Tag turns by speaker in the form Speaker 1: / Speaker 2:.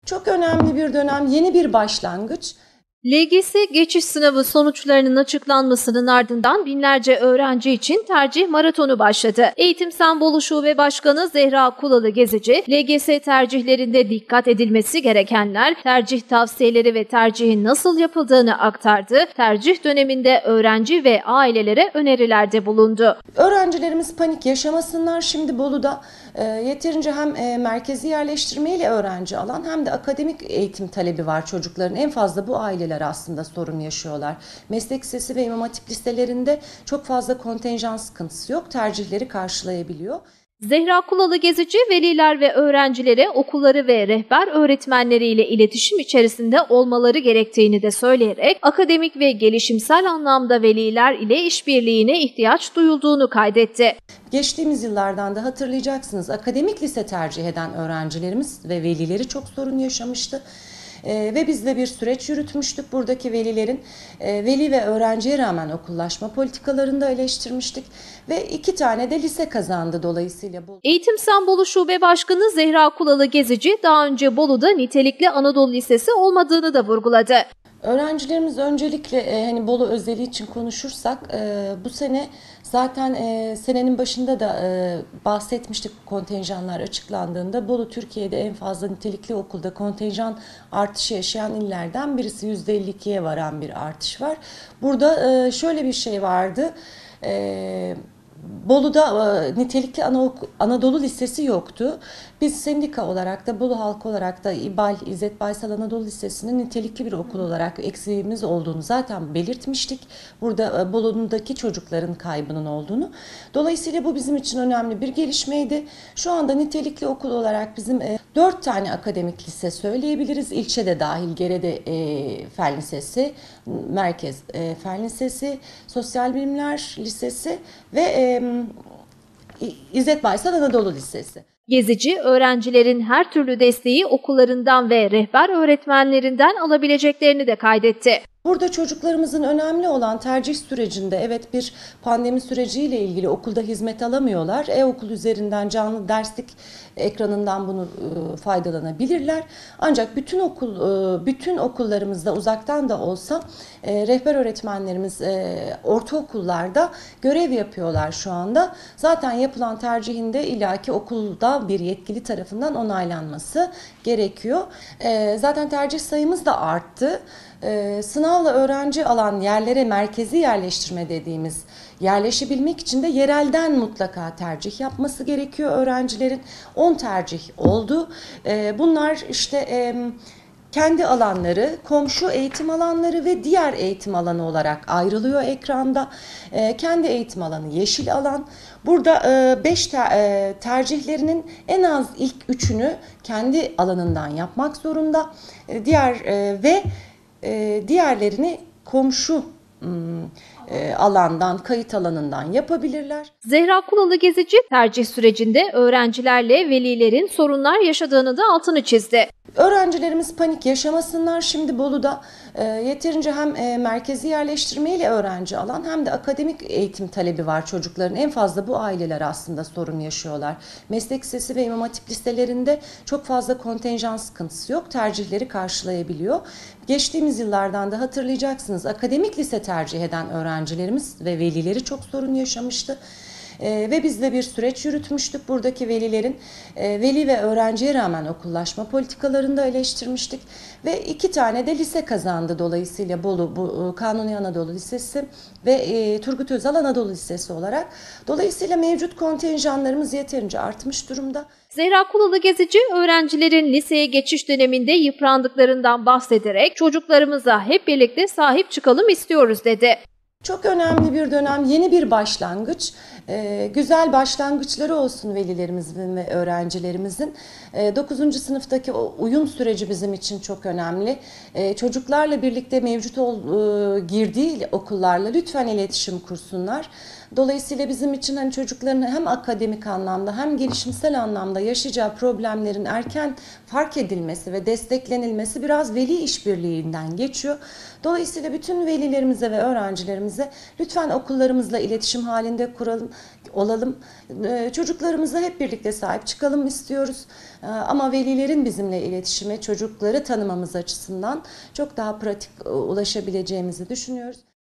Speaker 1: Çok önemli bir dönem, yeni bir başlangıç.
Speaker 2: LGS geçiş sınavı sonuçlarının açıklanmasının ardından binlerce öğrenci için tercih maratonu başladı. Eğitim Sambolu Şube Başkanı Zehra Kulalı Gezici, LGS tercihlerinde dikkat edilmesi gerekenler, tercih tavsiyeleri ve tercihin nasıl yapıldığını aktardı. Tercih döneminde öğrenci ve ailelere önerilerde bulundu.
Speaker 1: Öğrencilerimiz panik yaşamasınlar. Şimdi Bolu'da yeterince hem merkezi yerleştirmeyle öğrenci alan hem de akademik eğitim talebi var çocukların. En fazla bu aileler aslında sorun yaşıyorlar. Meslek lisesi ve İmam Hatip liselerinde çok fazla kontenjan sıkıntısı yok. Tercihleri karşılayabiliyor.
Speaker 2: Zehra Kulalı Gezici, veliler ve öğrencilere okulları ve rehber öğretmenleriyle iletişim içerisinde olmaları gerektiğini de söyleyerek akademik ve gelişimsel anlamda veliler ile işbirliğine ihtiyaç duyulduğunu kaydetti.
Speaker 1: Geçtiğimiz yıllardan da hatırlayacaksınız, akademik lise tercih eden öğrencilerimiz ve velileri çok sorun yaşamıştı. Ve biz de bir süreç yürütmüştük. Buradaki velilerin veli ve öğrenciye rağmen okullaşma politikalarını da eleştirmiştik. Ve 2 tane de lise kazandı dolayısıyla.
Speaker 2: Eğitim Sambolu Şube Başkanı Zehra Kulalı Gezici, daha önce Bolu'da nitelikli Anadolu Lisesi olmadığını da vurguladı.
Speaker 1: Öğrencilerimiz öncelikle hani Bolu özeli için konuşursak bu sene zaten senenin başında da bahsetmiştik kontenjanlar açıklandığında. Bolu Türkiye'de en fazla nitelikli okulda kontenjan artışı yaşayan illerden birisi, %52'ye varan bir artış var. Burada şöyle bir şey vardı. Bolu'da nitelikli Anadolu Lisesi yoktu. Biz sendika olarak da Bolu halkı olarak da İzzet Baysal Anadolu Lisesi'nin nitelikli bir okul olarak eksiğimiz olduğunu zaten belirtmiştik. Burada Bolu'daki çocukların kaybının olduğunu. Dolayısıyla bu bizim için önemli bir gelişmeydi. Şu anda nitelikli okul olarak bizim 4 tane akademik lise söyleyebiliriz. İlçede dahil Gerede Fen Lisesi, Merkez Fen Lisesi, Sosyal Bilimler Lisesi ve İzzet Baysal Anadolu Lisesi.
Speaker 2: Gezici, öğrencilerin her türlü desteği okullarından ve rehber öğretmenlerinden alabileceklerini de kaydetti.
Speaker 1: Burada çocuklarımızın önemli olan tercih sürecinde, evet, bir pandemi süreciyle ilgili okulda hizmet alamıyorlar. E-okul üzerinden canlı derslik ekranından bunu faydalanabilirler. Ancak bütün okullarımızda uzaktan da olsa rehber öğretmenlerimiz ortaokullarda görev yapıyorlar şu anda. Zaten yapılan tercihinde illaki okulda bir yetkili tarafından onaylanması gerekiyor. Zaten tercih sayımız da arttı. Sınavla öğrenci alan yerlere merkezi yerleştirme dediğimiz, yerleşebilmek için de yerelden mutlaka tercih yapması gerekiyor öğrencilerin. 10 tercih oldu. Bunlar işte kendi alanları, komşu eğitim alanları ve diğer eğitim alanı olarak ayrılıyor ekranda. Kendi eğitim alanı yeşil alan. Burada 5 tercihlerinin en az ilk 3'ünü kendi alanından yapmak zorunda. Diğerlerini komşu alandan, kayıt alanından yapabilirler.
Speaker 2: Zehra Kulalı Gezici, tercih sürecinde öğrencilerle velilerin sorunlar yaşadığını da altını çizdi.
Speaker 1: Öğrencilerimiz panik yaşamasınlar. Şimdi Bolu'da yeterince hem merkezi yerleştirmeyle öğrenci alan hem de akademik eğitim talebi var çocukların. En fazla bu aileler aslında sorun yaşıyorlar. Meslek lisesi ve İmam Hatip liselerinde çok fazla kontenjan sıkıntısı yok. Tercihleri karşılayabiliyor. Geçtiğimiz yıllardan da hatırlayacaksınız, akademik lise tercih eden öğrencilerimiz ve velileri çok sorun yaşamıştı. Ve biz de bir süreç yürütmüştük. Buradaki velilerin veli ve öğrenciye rağmen okullaşma politikalarını da eleştirmiştik. Ve 2 tane de lise kazandı dolayısıyla Bolu Kanuni Anadolu Lisesi ve Turgut Özal Anadolu Lisesi olarak. Dolayısıyla mevcut kontenjanlarımız yeterince artmış durumda.
Speaker 2: Zehra Kulalı Gezici, öğrencilerin liseye geçiş döneminde yıprandıklarından bahsederek çocuklarımıza hep birlikte sahip çıkalım istiyoruz dedi.
Speaker 1: Çok önemli bir dönem, yeni bir başlangıç. Güzel başlangıçları olsun velilerimizin ve öğrencilerimizin. 9. sınıftaki o uyum süreci bizim için çok önemli. Çocuklarla birlikte mevcut girdiği okullarla lütfen iletişim kursunlar. Dolayısıyla bizim için hani çocukların hem akademik anlamda hem gelişimsel anlamda yaşayacağı problemlerin erken fark edilmesi ve desteklenilmesi biraz veli işbirliğinden geçiyor. Dolayısıyla bütün velilerimize ve öğrencilerimize lütfen okullarımızla iletişim halinde kuralım. olalım. Çocuklarımıza hep birlikte sahip çıkalım istiyoruz. Ama velilerin bizimle iletişime, çocukları tanımamız açısından çok daha pratik ulaşabileceğimizi düşünüyoruz.